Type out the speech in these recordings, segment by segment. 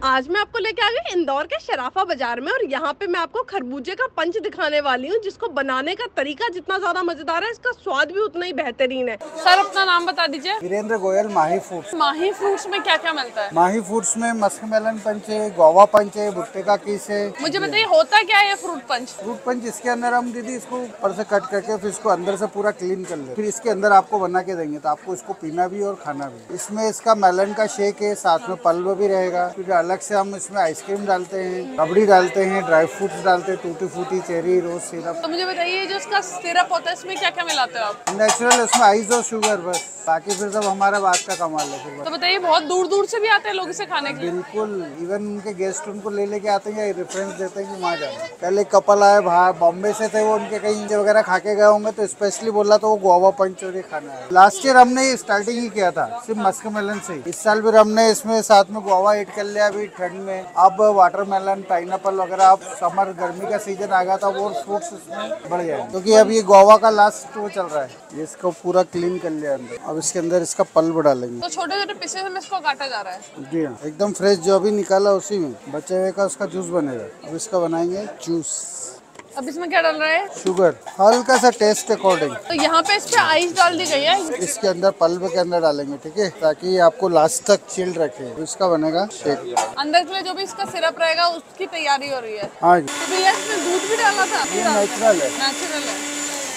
आज मैं आपको लेके आ गई इंदौर के शराफा बाजार में और यहाँ पे मैं आपको खरबूजे का पंच दिखाने वाली हूँ, जिसको बनाने का तरीका जितना ज्यादा मजेदार है, इसका स्वाद भी उतना ही बेहतरीन है। सर अपना नाम बता दीजिए। वीरेंद्र गोयल, माही फूड्स। माही फ्रूट्स में क्या क्या मिलता है? माही फूड्स में मस्कमेलन पंच है, गोवा पंच है, भुट्टे का किस है। मुझे बताइए होता क्या है ये फ्रूट पंच? फ्रूट पंच इसके अंदर हम दीदी इसको ऊपर से कट करके फिर इसको अंदर से पूरा क्लीन कर ले, फिर इसके अंदर आपको बना के देंगे तो आपको इसको पीना भी और खाना भी। इसमें इसका मेलन का शेक है, साथ में पल्व भी रहेगा। फिर अलग से हम इसमें आइसक्रीम डालते हैं, रबड़ी डालते हैं, ड्राई फ्रूट्स डालते हैं, टूटी फ्रूटी, चेरी, रोज सिरप। तो मुझे बताइए जो इसका सिरप होता है इसमें क्या क्या मिलाते हो आप? नेचुरल, इसमें आइस और शुगर बस, बाकी फिर सब हमारा बात का कमाल है। तो बताइए बहुत दूर दूर से भी आते हैं लोग इसे खाने के लिए? बिल्कुल, इवन उनके गेस्ट उनको ले लेके आते हैं, रेफरेंस देते हैं कि वहाँ जाना। पहले कपल आए बाहर बॉम्बे से थे, वो उनके कहीं वगैरह खा के गए होंगे तो स्पेशली बोला तो वो गोवा पंच और ये खाना है। लास्ट ईयर हमने स्टार्टिंग ही किया था सिर्फ मस्कमेलन से। इस साल फिर हमने इसमें साथ में गोवा ऐड कर लिया अभी ठंड में। अब वाटरमेलन, पाइनएप्पल वगैरह, अब समर गर्मी का सीजन आ गया था, वो फ्रूट्स इसमें बढ़ जाए क्योंकि अब ये गोवा का लास्ट वो चल रहा है। ये इसको पूरा क्लीन कर लिया अंदर। अब इसके अंदर इसका पल्प डालेंगे। तो छोटे छोटे पीसेस में इसको काटा जा रहा है? जी हाँ, एकदम फ्रेश जो अभी निकाला उसी में बचे हुए का उसका जूस बनेगा। अब इसका बनाएंगे जूस। अब इसमें क्या डाल रहा है? शुगर, हल्का सा टेस्ट अकॉर्डिंग। तो यहाँ पे इस पे आइस डाल दी गई है। इसके अंदर पल्प के अंदर डालेंगे, ठीक है, ताकि आपको लास्ट तक चिल्ड रखे। इसका बनेगा शेक। अंदर के लिए जो भी इसका सिरप रहेगा उसकी तैयारी हो रही है। हाँ जी। तो भैया इसमें दूध भी डाला था? ये नेचुरल है। नेचुरल है।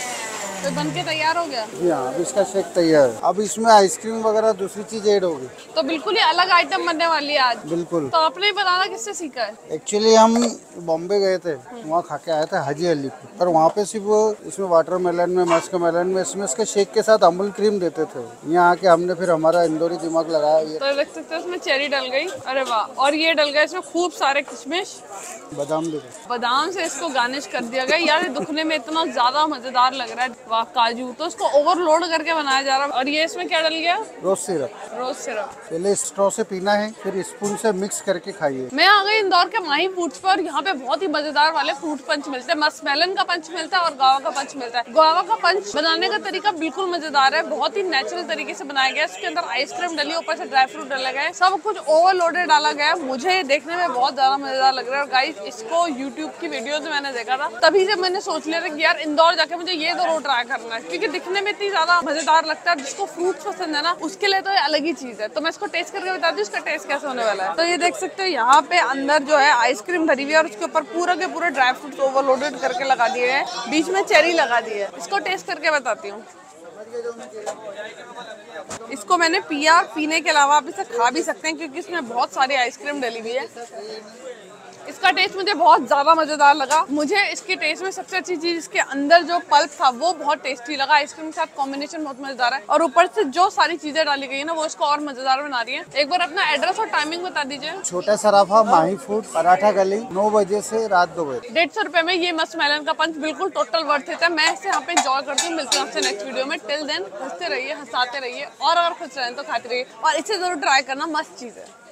तो बन के तैयार हो गया? जी हाँ, अब इसका शेक तैयार है। अब इसमें आइसक्रीम वगैरह दूसरी चीज ऐड होगी। तो बिल्कुल ही अलग आइटम बनने वाली है आज। बिल्कुल। तो आपने बनाना किससे सीखा है? एक्चुअली हम बॉम्बे गए थे, वहाँ खा के आए थे हाजी अली पे, पर वहाँ पे सिर्फ इसमें वाटरमेलन में, मस्कमेलन में इसमें इसके शेक के साथ अमूल क्रीम देते थे। यहाँ आके हमने फिर हमारा इंदौरी दिमाग लगाया। ये तो देख सकते हो इसमें चेरी डल गई, अरे वाह, और ये डल गया इसमें खूब सारे किशमिश, बादाम भी। बादाम से इसको गार्निश कर दिया गया। यार ये दिखने में इतना ज्यादा मजेदार लग रहा है। वाह, काजू तो इसको ओवरलोड करके बनाया जा रहा है। और ये इसमें क्या डल गया? Rose syrup. Rose syrup. पहले स्ट्रॉ से पीना है, फिर स्पून से मिक्स करके खाइए। मैं आ गई इंदौर के माही फूड्स पर। यहाँ पे बहुत ही मजेदार वाले फ्रूट पंच मिलते हैं। मस्कमेलन का पंच मिलता है और गावा का पंच मिलता है। गावा का पंच बनाने का तरीका बिल्कुल मजेदार है, बहुत ही नेचुरल तरीके से बनाया गया है। इसके अंदर आइसक्रीम डली, ऊपर से ड्राई फ्रूट डाला गया है, सब कुछ ओवरलोडेड डाला गया है। मुझे देखने में बहुत ज्यादा मजेदार लग रहा है। और गाइस इसको यूट्यूब की वीडियो से मैंने देखा था, तभी से मैंने सोच लिया था कि यार इंदौर जाके मुझे ये जरूर ट्राई करना है, क्योंकि दिखने में इतनी ज्यादा मजेदार लगता है। जिसको फ्रूट्स पसंद है ना, उसके लिए तो ये अलग ही चीज है। तो मैं इसको टेस्ट करके बता दूं इसका टेस्ट कैसे होने वाला है। तो ये देख सकते हो यहाँ पे अंदर जो है आइसक्रीम भरी हुई है और उसके ऊपर पूरा के पूरे ड्राई फ्रूट्स ओवरलोडेड करके लगा दिए हैं, बीच में चेरी लगा दी है। इसको टेस्ट करके बताती हूँ। इसको मैंने पिया, पीने के अलावा आप इसे खा भी सकते हैं क्योंकि इसमें बहुत सारी आइसक्रीम डली हुई है। इसका टेस्ट मुझे बहुत ज्यादा मजेदार लगा। मुझे इसके टेस्ट में सबसे अच्छी चीज इसके अंदर जो पल्प था वो बहुत टेस्टी लगा। आइसक्रीम के साथ कॉम्बिनेशन बहुत मजेदार है और ऊपर से जो सारी चीजें डाली गई है ना, वो इसको और मजेदार बना रही है। एक बार अपना एड्रेस और टाइमिंग बता दीजिए। छोटा सराफा, माही फूड, पराठा गली, 9 बजे से रात 2 बजे। 150 रुपए में ये मस्कमेलन का पंच बिल्कुल टोटल वर्थ इट है। मैं इसे यहाँ पे एंजॉय करती हूँ। मिलते हैं आपसे नेक्स्ट वीडियो में। टिल देन हंसते रहिए, हंसाते रहिए और खुश रहें तो खाते रहिए और इसे जरूर ट्राई करना, मस्त चीज है।